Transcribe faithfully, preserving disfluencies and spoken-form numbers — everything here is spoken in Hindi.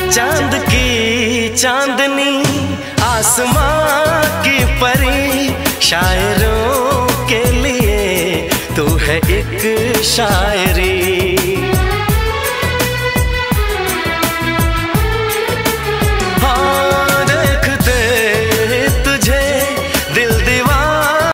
चांद की चांदनी आसमां की परी, शायरों के लिए तू है एक शायर।